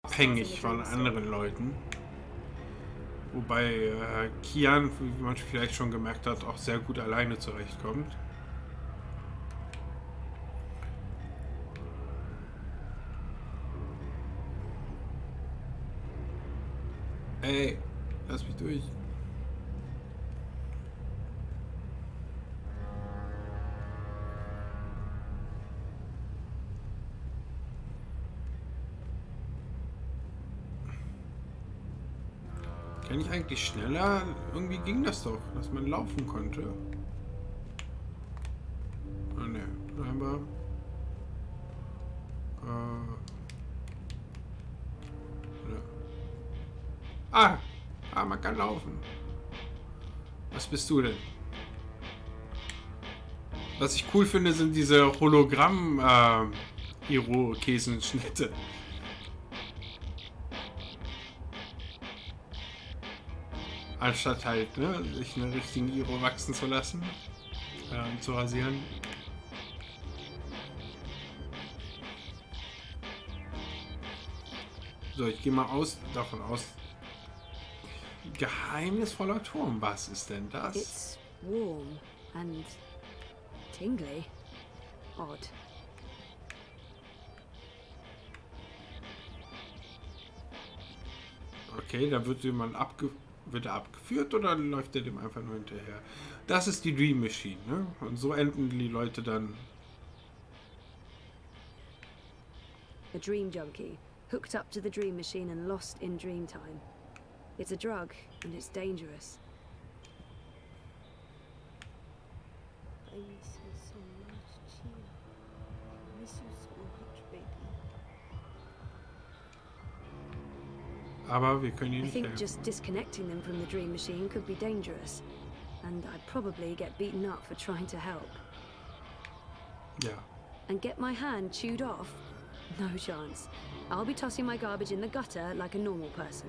abhängig von anderen Leuten. Wobei Kian, wie man vielleicht schon gemerkt hat, auch sehr gut alleine zurechtkommt. Ey, lass mich durch. Kann ich eigentlich schneller? Irgendwie ging das doch, dass man laufen konnte. Oh ne, scheinbar. Ja. Man kann laufen. Was bist du denn? Was ich cool finde, sind diese Hologramm-Irokesenschnitte. Anstatt halt, ne, sich einen richtigen Iro wachsen zu lassen und zu rasieren. So, ich gehe mal davon aus. Geheimnisvoller Turm, was ist denn das? It's warm and tingly. Odd. Okay, da wird jemand wird er abgeführt oder läuft er dem einfach nur hinterher? Das ist die Dream Machine, ne? Und so enden die Leute dann. A dream junkie, hooked up to the dream machine and lost in dream time. It's a drug and it's dangerous. I miss you so much, Chia. I miss you so much, baby. Aber wir können ihn I nicht think helfen. just disconnecting them from the dream machine could be dangerous. And I'd probably get beaten up for trying to help. Ja. And get my hand chewed off? No chance. I'll be tossing my garbage in the gutter like a normal person.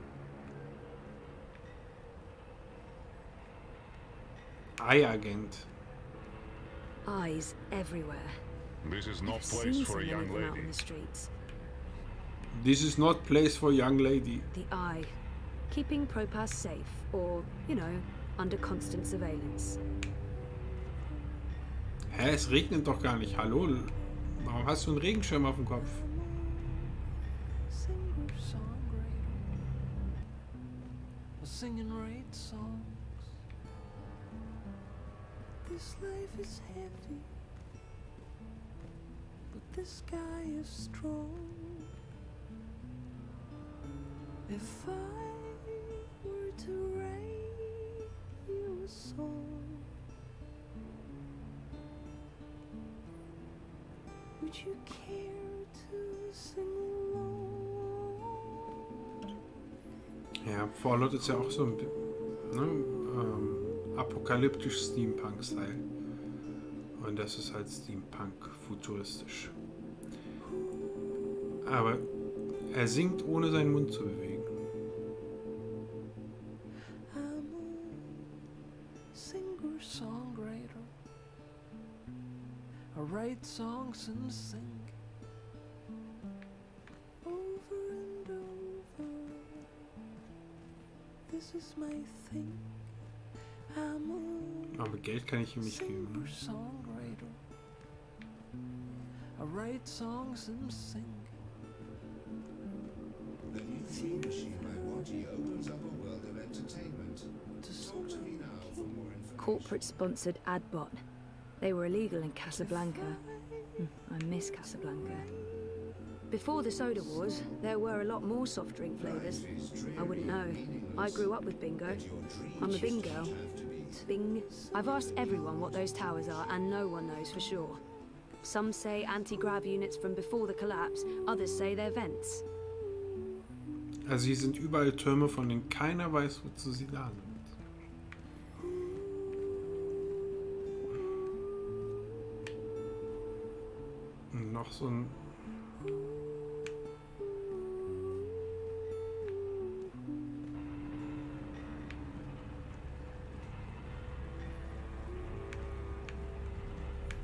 Eye-Agent. Eyes everywhere. This is no I've place seen for a so many young of them out lady. on the streets. This is not place for young lady. The eye. Keeping Propass safe, or, you know, under constant surveillance. Hä, es regnet doch gar nicht. Hallo? Warum hast du einen Regenschirm auf dem Kopf? Singing raid songs. This life is heavy, but the sky is strong. If I were to write you a song, would you care to sing along? Ja, Fallout ist ja auch so ein apokalyptisch Steampunk-Style. Und das ist halt Steampunk-futuristisch. Aber er singt, ohne seinen Mund zu bewegen. I'm a singer-songwriter. I write songs and sing over and over. This is my thing. I'm Aber Geld kann ich ihm a nicht geben. Ne? singer-songwriter. I write songs and sing. The new Dream Machine by Waji opens up a world of entertainment. Talk to me now for more information. Corporate-sponsored Adbot. They were illegal in Casablanca. I miss Casablanca. Before the soda wars, there were a lot more soft drink flavors. I wouldn't know. I grew up with bingo. I'm a bing girl. Bing. I've asked everyone what those towers are, and no one knows for sure. Some say anti-grav units from before the collapse, others say they're vents. Also hier sind überall Türme, von denen keiner weiß, wozu sie da sind. Und noch so ein...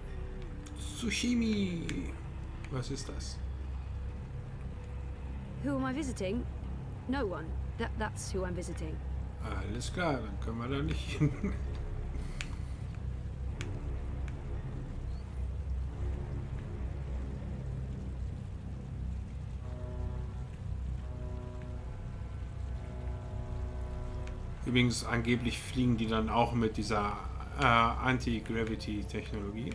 Tsushimi! Was ist das? Who am I visiting? No one. That's who I'm visiting. Alles klar, dann können wir da nicht hin. Übrigens, angeblich fliegen die dann auch mit dieser Anti-Gravity-Technologie.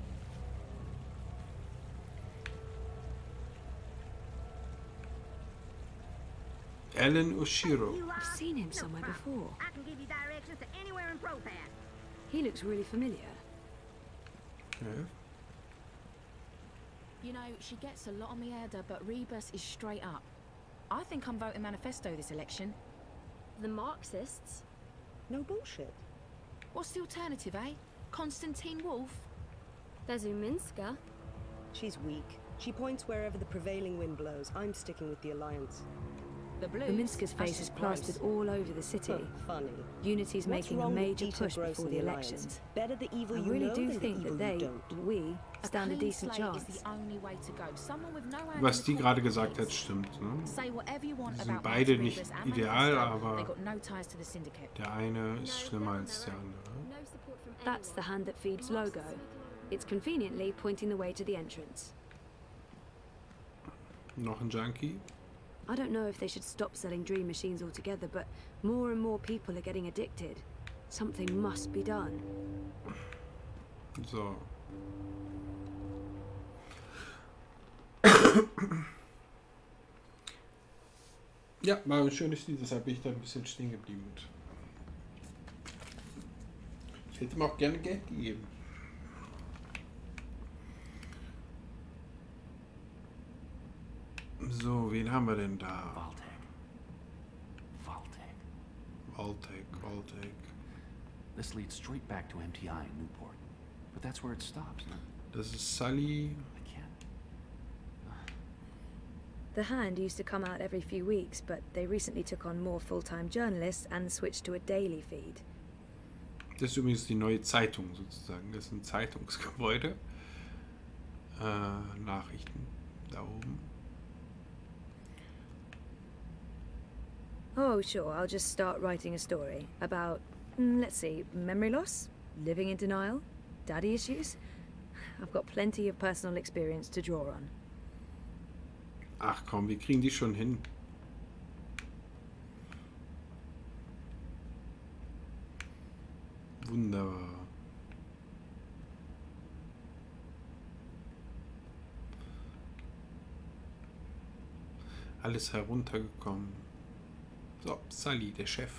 Alan Oshiro. I've seen him somewhere before. I can give you directions to anywhere in Propath. He looks really familiar. Okay. You know, she gets a lot on me head, but Rebus is straight up. I think I'm voting Manifesto this election. The Marxists? No bullshit. What's the alternative, eh? Constantine Wolf? There's Uminska. She's weak. She points wherever the prevailing wind blows. I'm sticking with the Alliance. The Blues? Minska's face is plastered all over the city. Funny. Unity's making a major push before the elections. Better the evil I you really know do than the think evil that you they, don't. we, stand a clean decent slate chance. is the only way to go. Someone with no hand Was in die the gerade court, gesagt hat, please. stimmt. Ne? Say whatever you want Die sind about beide Max nicht Rebus and ideal, Manifesto, aber they got no ties to the syndicate. der eine ist schlimmer als der andere. No support from That's the hand that feeds logo. It's conveniently pointing the way to the entrance. Noch ein Junkie. I don't know if they should stop selling dream machines altogether, but more and more people are getting addicted. Something must be done. So. Ja, war ein schönes Lied, deshalb bin ich da ein bisschen stehen geblieben. Ich hätte ihm auch gerne Geld gegeben. So, wen haben wir denn da? Vault-Tec. This leads straight back to MTI in Newport. But that's where it stops, no? Das ist Sully. I can't. The Hand used to come out every few weeks, but they recently took on more full-time journalists and switched to a daily feed. Das ist übrigens die neue Zeitung sozusagen. Das ist ein Zeitungsgebäude. Nachrichten da oben. Oh, sure, I'll just start writing a story about, let's see, memory loss, living in denial, daddy issues. I've got plenty of personal experience to draw on. Ach komm, wir kriegen die schon hin. Wunderbar. Alles heruntergekommen. So, Sully, der Chef.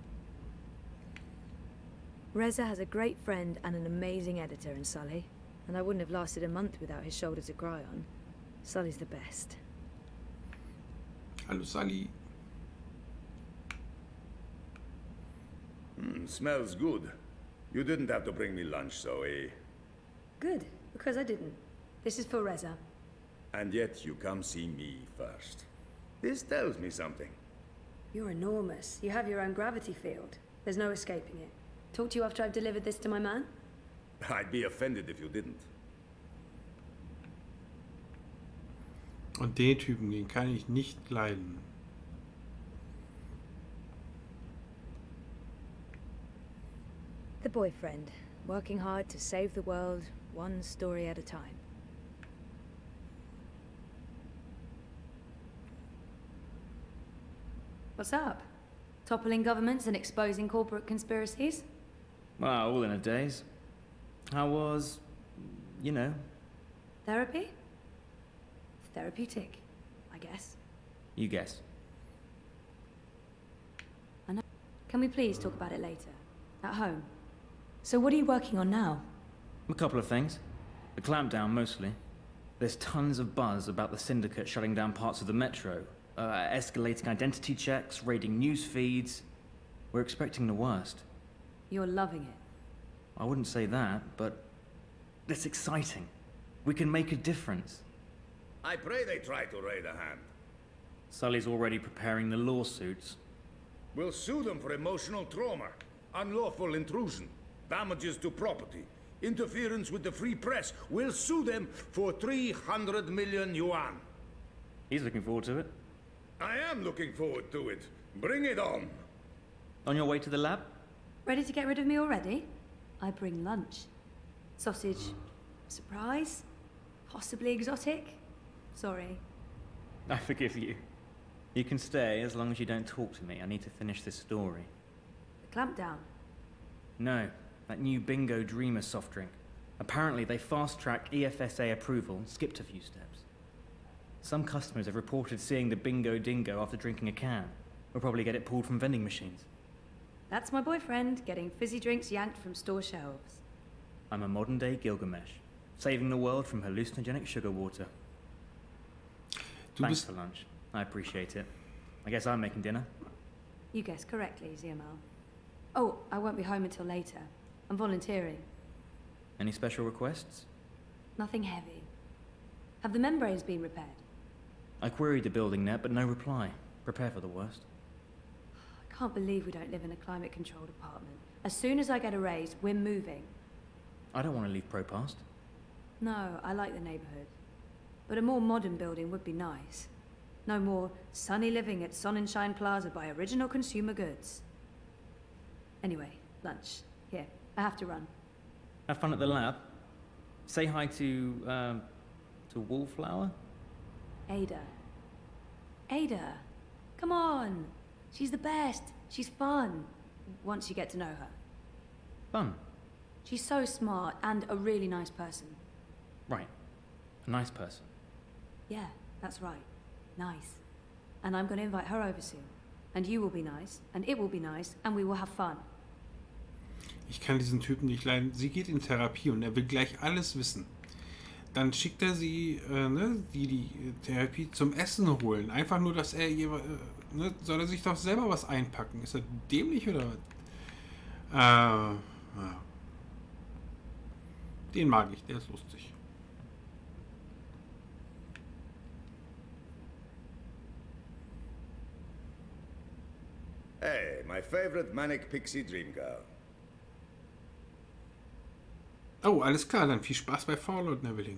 Reza has a great friend and an amazing editor in Sully, and I wouldn't have lasted a month without his shoulder to cry on. Sully's the best. Hallo Sully. Smells good. You didn't have to bring me lunch, Zoe. Good, because I didn't. This is for Reza. And yet you come see me first. This tells me something. You're enormous. You have your own gravity field. There's no escaping it. Talk to you after I've delivered this to my man? I'd be offended if you didn't. Und den Typen, den kann ich nicht leiden. The boyfriend, working hard to save the world, one story at a time. What's up? Toppling governments and exposing corporate conspiracies? Well, all in a daze. How was, you know? Therapy? Therapeutic, I guess. You guess. I know. Can we please talk about it later? At home? So what are you working on now? A couple of things. The clampdown, mostly. There's tons of buzz about the syndicate shutting down parts of the metro. Escalating identity checks, raiding news feeds. We're expecting the worst. You're loving it. I wouldn't say that, but it's exciting. We can make a difference. I pray they try to raid a hand. Sully's already preparing the lawsuits. We'll sue them for emotional trauma, unlawful intrusion, damages to property, interference with the free press. We'll sue them for 300 million yuan. He's looking forward to it. I am looking forward to it. Bring it on. On your way to the lab? Ready to get rid of me already? I bring lunch. Sausage. Surprise? Possibly exotic? Sorry. I forgive you. You can stay as long as you don't talk to me. I need to finish this story. The clampdown. No, that new Bingo Dreamer soft drink. Apparently they fast-tracked EFSA approval and skipped a few steps. Some customers have reported seeing the Bingo Dingo after drinking a can. We'll probably get it pulled from vending machines. That's my boyfriend, getting fizzy drinks yanked from store shelves. I'm a modern-day Gilgamesh, saving the world from hallucinogenic sugar water. Thanks for lunch. I appreciate it. I guess I'm making dinner. You guessed correctly, ZML. Oh, I won't be home until later. I'm volunteering. Any special requests? Nothing heavy. Have the membranes been repaired? I queried the building net, but no reply. Prepare for the worst. I can't believe we don't live in a climate-controlled apartment. As soon as I get a raise, we're moving. I don't want to leave Propast. No, I like the neighborhood. But a more modern building would be nice. No more sunny living at Sonnenschein Plaza by Original Consumer Goods. Anyway, lunch. Here, I have to run. Have fun at the lab. Say hi to Wallflower? Ada. Ada! Come on! She's the best! She's fun! Once you get to know her. Fun? She's so smart and a really nice person. Right. A nice person. Yeah, that's right. Nice. And I'm going to invite her over soon. And you will be nice, and it will be nice, and we will have fun. Ich kann diesen Typen nicht leiden. Sie geht in Therapie und er will gleich alles wissen. Dann schickt er sie, die Therapie zum Essen holen. Einfach nur, dass er soll er sich doch selber was einpacken. Ist er dämlich oder was? Den mag ich, der ist lustig. Hey, my favorite manic pixie dream girl. Oh, alles klar, dann viel Spaß bei Fallout Neveling.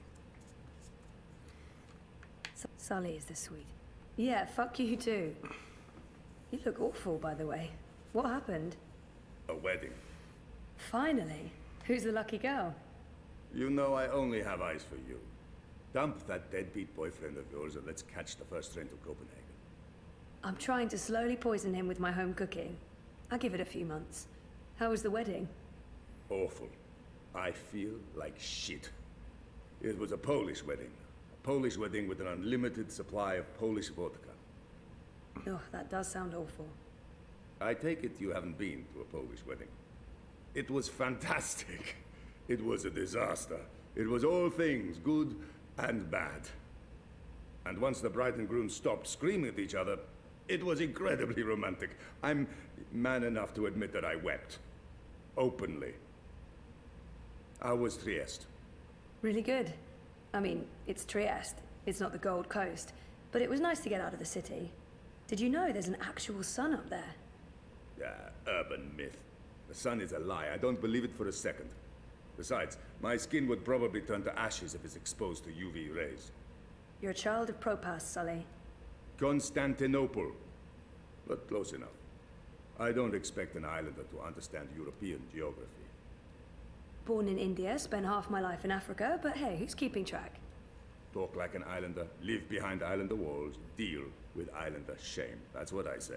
Sully is the sweet. Yeah, fuck you too. You look awful, by the way. What happened? A wedding. Finally. Who's the lucky girl? You know I only have eyes for you. Dump that deadbeat boyfriend of yours and let's catch the first train to Copenhagen. I'm trying to slowly poison him with my home cooking. I'll give it a few months. How was the wedding? Awful. I feel like shit. It was a Polish wedding. A Polish wedding with an unlimited supply of Polish vodka. Oh, that does sound awful. I take it you haven't been to a Polish wedding. It was fantastic. It was a disaster. It was all things, good and bad. And once the bride and groom stopped screaming at each other, it was incredibly romantic. I'm man enough to admit that I wept. Openly. How was Trieste? Really good. I mean, it's Trieste. It's not the Gold Coast. But it was nice to get out of the city. Did you know there's an actual sun up there? Urban myth. The sun is a lie. I don't believe it for a second. Besides, my skin would probably turn to ashes if it's exposed to UV rays. You're a child of Propast, Sully. Constantinople. But close enough. I don't expect an islander to understand European geography. Born in India, spent half my life in Africa, but hey, who's keeping track? Talk like an islander, live behind islander walls, deal with islander shame. That's what I say.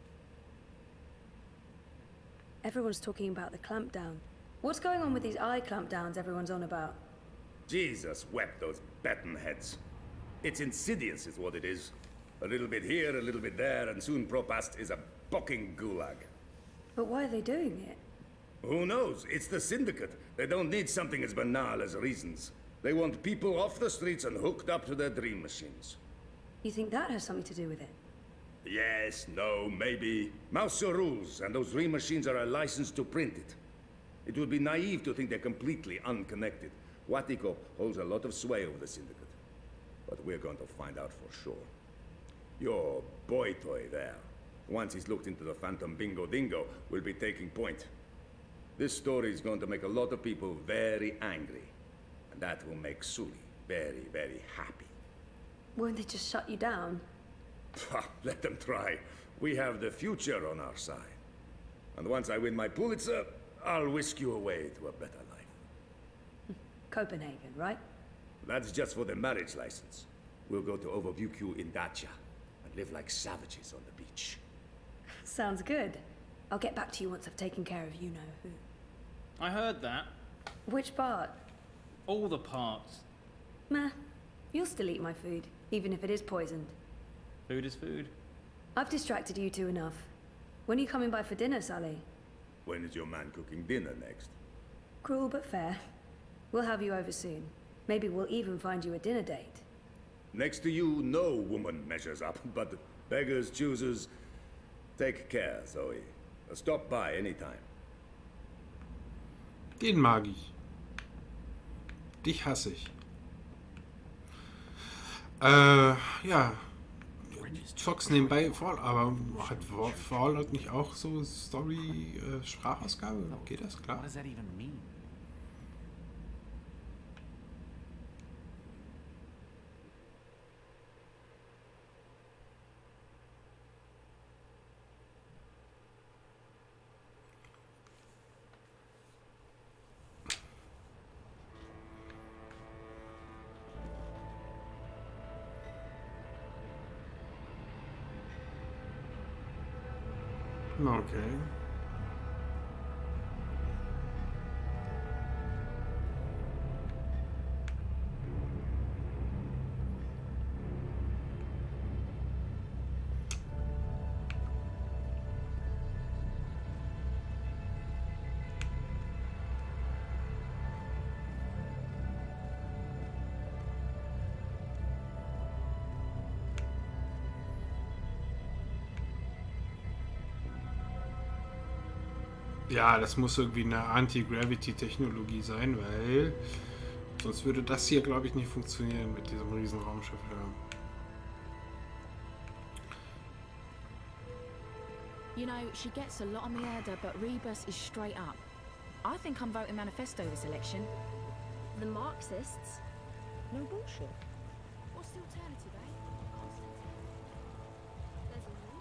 Everyone's talking about the clampdown. What's going on with these eye clampdowns everyone's on about? Jesus wept those baton heads. It's insidious is what it is. A little bit here, a little bit there, and soon Propast is a bucking gulag. But why are they doing it? Who knows? It's the Syndicate. They don't need something as banal as reasons. They want people off the streets and hooked up to their dream machines. You think that has something to do with it? Yes, no, maybe. Mouser rules, and those dream machines are a license to print it. It would be naive to think they're completely unconnected. Watiko holds a lot of sway over the Syndicate. But we're going to find out for sure. Your boy toy there, once he's looked into the Phantom Bingo Dingo, will be taking point. This story is going to make a lot of people very angry. And that will make Sully very, very happy. Won't they just shut you down? Let them try. We have the future on our side. And once I win my Pulitzer, I'll whisk you away to a better life. Copenhagen, right? That's just for the marriage license. We'll go to Overbukyu in Dacia and live like savages on the beach. Sounds good. I'll get back to you once I've taken care of you-know-who. I heard that. Which part? All the parts. Meh. You'll still eat my food, even if it is poisoned. Food is food. I've distracted you two enough. When are you coming by for dinner, Sully? When is your man cooking dinner next? Cruel but fair. We'll have you over soon. Maybe we'll even find you a dinner date. Next to you, no woman measures up, but beggars, choosers. Take care, Zoe. Stop by anytime. Den mag ich. Dich hasse ich. Ja. Fox nebenbei, aber hat Fallout nicht auch so Story-Sprachausgabe? Geht das? Klar. What does that even mean? Okay. Ja, das muss irgendwie eine Anti-Gravity-Technologie sein, weil sonst würde das hier, glaube ich, nicht funktionieren mit diesem riesen Raumschiff da. You know, she gets a lot of mierda, but Rebus is straight up. I think I'm voting Manifesto this election. The Marxists? No bullshit. What's the alternative, eh? There's a Minsk.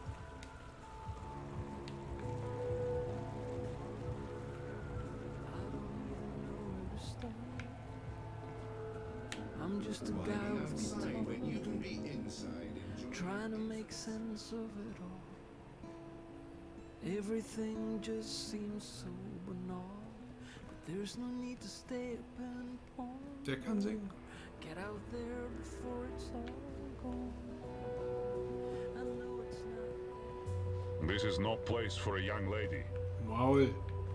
I'm just a Why guy be with outside guitar, when you can be inside enjoying trying to make sense of it all. Everything just seems so banal, but there's no need to stay up and on. Der kann singen. Get out there before it's all gone. I know it's not. This is no place for a young lady. Maul.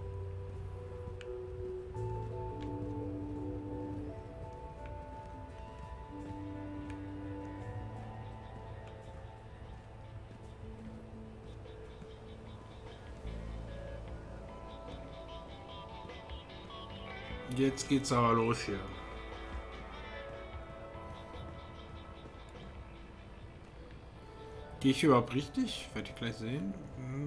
Jetzt geht's aber los hier. Gehe ich überhaupt richtig? Werde ich gleich sehen.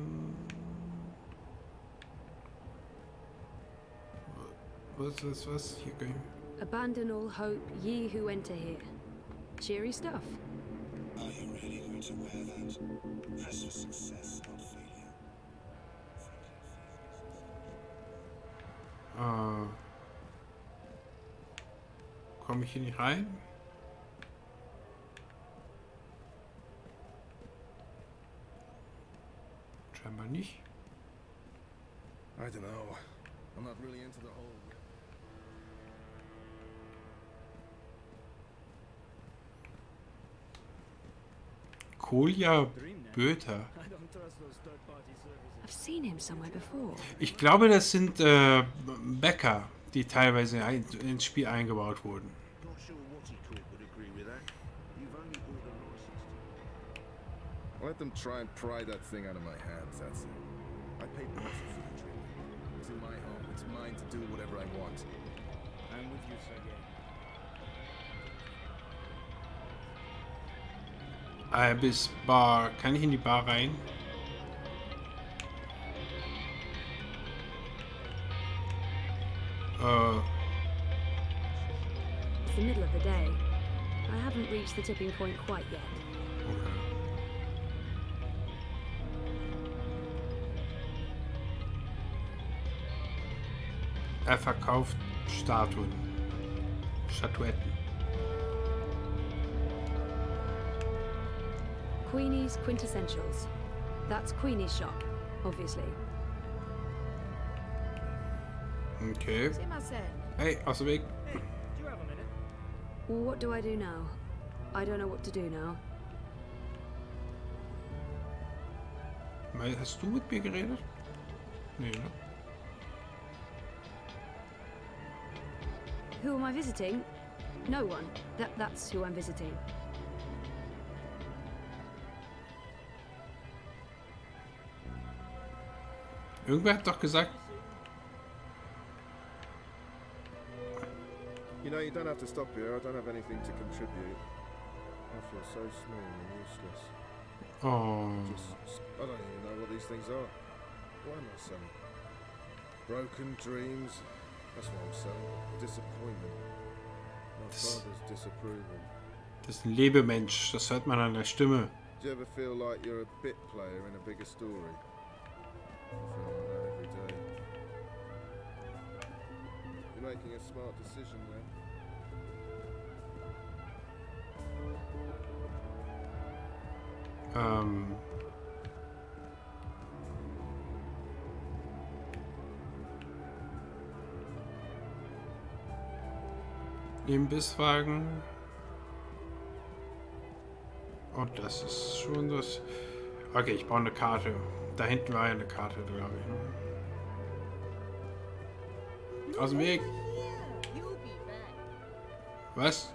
Was? Hier gehen. Abandon all hope, ye who enter here. Cheery stuff. Are you really going to wear that? Precious success, not failure. Komme ich hier nicht rein? Scheinbar nicht. I don't know. I'm not really into the whole... Kolja Böter. I've seen him somewhere before. Ich glaube, das sind Bäcker, die teilweise ins Spiel eingebaut wurden. Let them try and pry that thing out of my hands, that's it. I paid money for the treatment. It's in my home. It's mine to do whatever I want. I'm with you, Sergei. Bis Bar. Kann ich in die Bar rein? It's the middle of the day. I haven't reached the tipping point quite yet. Okay. Er verkauft Statuen. Statuetten. Queenie's Quintessentials. That's Queenie's shop, obviously. Okay. Simasen. Hey, aus dem Weg. Do you have a minute? What do I do now? I don't know what to do now. Hast du mit mir geredet? Nee, ne? Who am I visiting? No one. That's who I'm visiting. Irgendwer hat doch gesagt... You know, you don't have to stop here. I don't have anything to contribute. I feel so small and useless. Oh. I don't even know what these things are. What am I selling? Broken dreams. That's what I'm selling. Disappointment. My father's disapproval. Das ist ein Lebemensch. Das hört man an der Stimme. Do you ever feel like you're a bit player in a bigger story? I feel like that every day. You're making a smart decision there. Imbisswagen. Oh, das ist schon das... Okay, ich brauche eine Karte. Da hinten war ja eine Karte, glaube ich. Ne? Aus dem Weg. Was?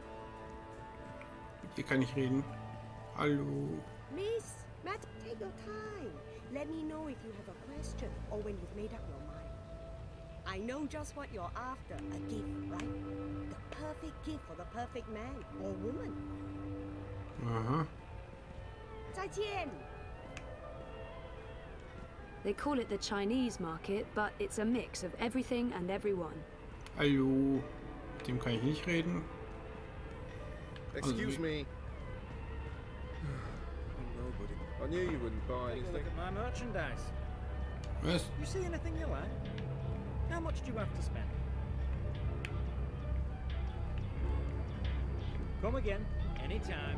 Hier kann ich reden. Hallo. Miss, Matt, take your time. Let me know if you have a question or when you've made up your mind. I know just what you're after. A gift, right? The perfect gift for the perfect man or woman. Aha. 再见. They call it the Chinese market, but it's a mix of everything and everyone. Hallo. Mit dem kann ich nicht reden. Excuse me. I'm nobody. I knew you wouldn't buy anything. Look at my merchandise. Was? You see anything you like? How much do you have to spend? Come again, anytime.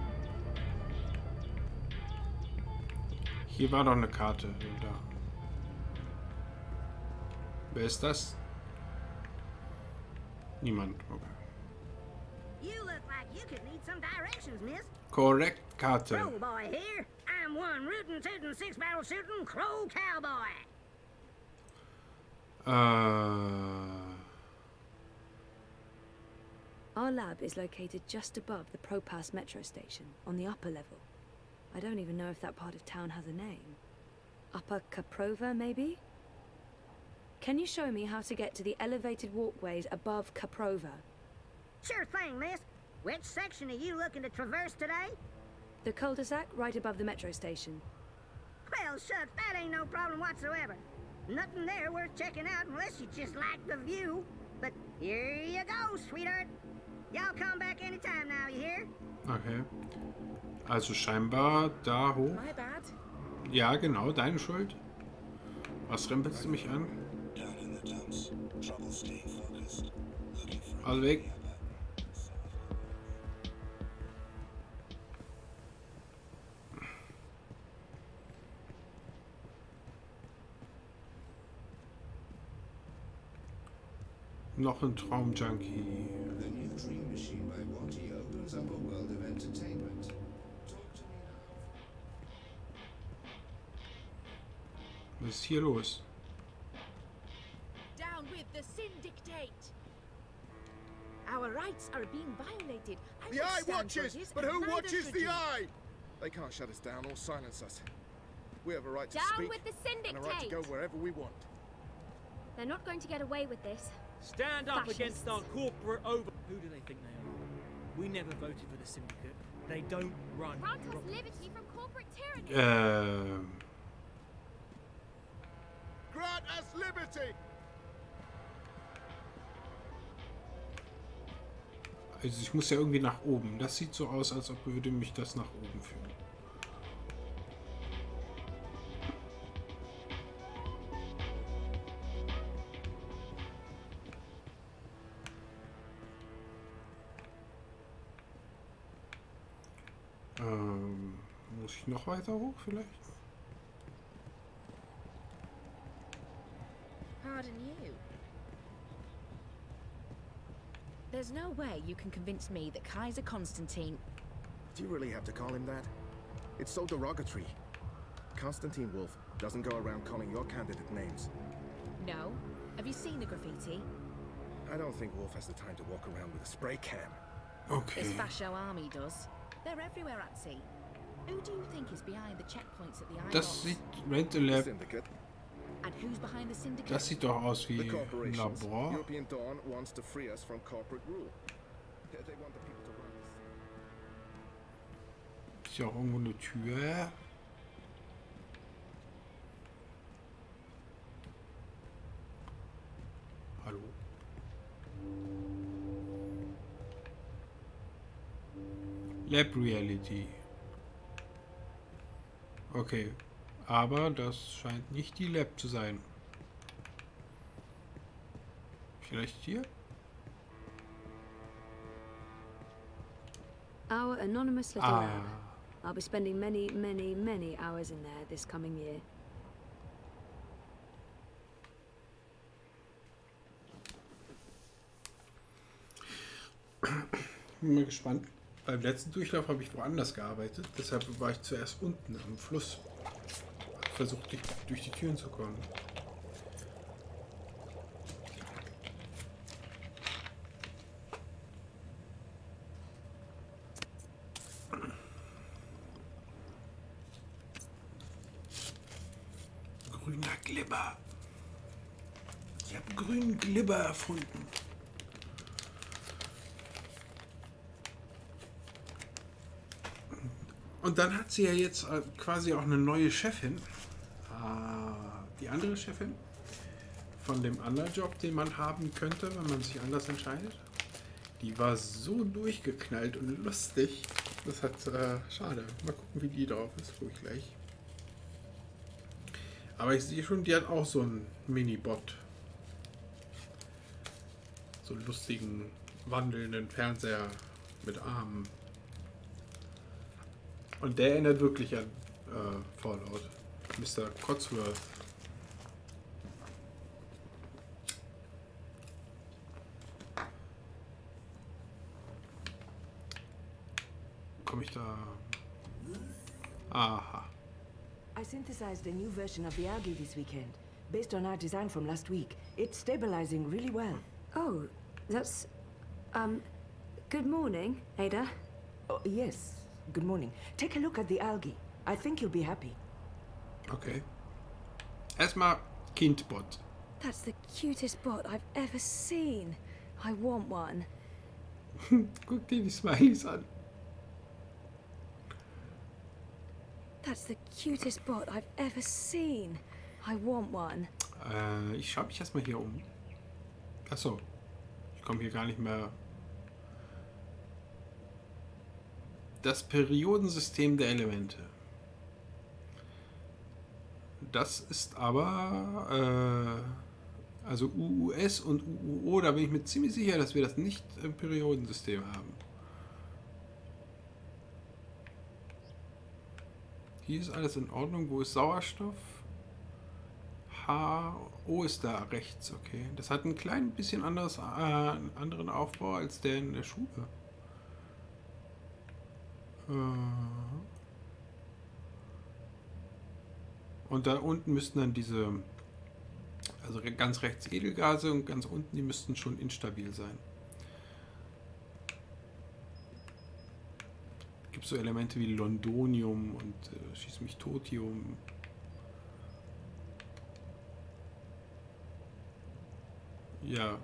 Hier war doch eine Karte. Da. Wer ist das? Niemand. Okay. You look like you could need some directions, miss. Korrekt, Karte. Crow boy here. I'm one rootin' tootin' six barrel shootin' crow cowboy. Our lab is located just above the Propass metro station, on the upper level. I don't even know if that part of town has a name. Upper Caprova, maybe? Can you show me how to get to the elevated walkways above Caprova? Sure thing, miss. Which section are you looking to traverse today? The cul-de-sac right above the metro station. Well, shucks, that ain't no problem whatsoever. Nothing there worth checking out unless you just like the view. But here you go, sweetheart. Y'all come back anytime now, you hear? Okay. Also scheinbar da hoch. My bad. Ja, genau, deine Schuld. Was rempelst du mich an? Also weg. Noch ein Traumjunkie. The new dream machine by Watty opens up a world of entertainment. Talk to me now. Was ist hier los? Down with the syndicate. Our rights are being violated. I The won't Eye stand for watches! this, But and who neither watches should the you. Eye? They can't shut us down or silence us. We have a right to Down speak with the and a right to syndicate. go wherever we want. They're not going to get away with this. Stand up against Fascists. our corporate over. Who do they think they are? We never voted for the syndicate. They don't run. Grant us liberty from corporate tyranny. Grant us liberty! Also ich muss ja irgendwie nach oben. Das sieht so aus, als ob würde mich das nach oben führen. Muss ich noch weiter hoch vielleicht? Pardon you. There's no way you can convince me that Kaiser Constantine... Do you really have to call him that? It's so derogatory. Constantine Wolf doesn't go around calling your candidate names. No? Have you seen the graffiti? I don't think Wolf has the time to walk around with a spray can. Okay. His fascio army does. They're everywhere at sea. Who do you think is behind the checkpoints at the Eye Das Box? sieht Rental Lab. And who's behind the syndicate? Das sieht doch aus wie The ein corporations. Labor. European Dawn wants to free us from corporate rule. They want the people to run us. Ist ja auch irgendwo eine Tür. Hallo. Lab Reality. Okay. Aber das scheint nicht die Lab zu sein. Vielleicht hier? Our anonymous little Ah. lab. I'll be spending many, many, many hours in there this coming year. Bin mal gespannt. Beim letzten Durchlauf habe ich woanders gearbeitet. Deshalb war ich zuerst unten am Fluss. Versucht durch die Türen zu kommen. Grüner Glibber. Ich habe grünen Glibber erfunden. Und dann hat sie ja jetzt quasi auch eine neue Chefin. Die andere Chefin von dem anderen Job, den man haben könnte, wenn man sich anders entscheidet. Die war so durchgeknallt und lustig. Das hat, schade. Mal gucken, wie die drauf ist, wo ich gleich. Aber ich sehe schon, die hat auch so einen Mini-Bot. So einen lustigen, wandelnden Fernseher mit Armen. Und der erinnert wirklich an Fallout. Mr. Cotsworth. Komme ich da? Aha. I synthesized a new version of the algae this weekend, based on our design from last week. It's stabilizing really well. Oh, that's... good morning, Ada. Oh, yes. Good morning. Take a look at the algae. I think you'll be happy. Okay. Erstmal Kindbot. That's the cutest bot I've ever seen. I want one. Guck dir die Smileys an. That's the cutest bot I've ever seen. I want one. Ich schaue mich erstmal hier um. Achso. Ich komme hier gar nicht mehr. Das Periodensystem der Elemente. Das ist aber, also UUS und UUO, da bin ich mir ziemlich sicher, dass wir das nicht im Periodensystem haben. Hier ist alles in Ordnung. Wo ist Sauerstoff? HO ist da rechts, okay. Das hat ein klein bisschen anderen Aufbau als der in der Schule. Und da unten müssten dann diese, also ganz rechts Edelgase und ganz unten, die müssten schon instabil sein. Gibt so Elemente wie Londonium und schieß mich Totium. Ja.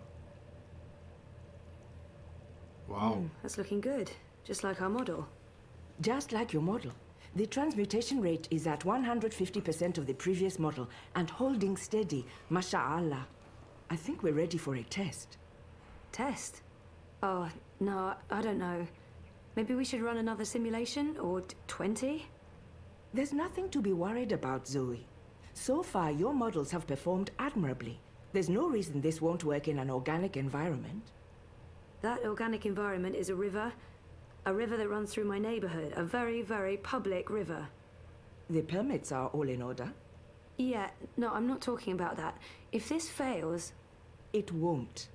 Wow. That's looking good. Just like our model. Just like your model. The transmutation rate is at 150% of the previous model and holding steady, masha'Allah. I think we're ready for a test. Test? Oh, no, I don't know. Maybe we should run another simulation, or 20? There's nothing to be worried about, Zoe. So far, your models have performed admirably. There's no reason this won't work in an organic environment. That organic environment is a river A river that runs through my neighborhood. A very, very public river. The permits are all in order? Yeah, no, I'm not talking about that. If this fails... It won't.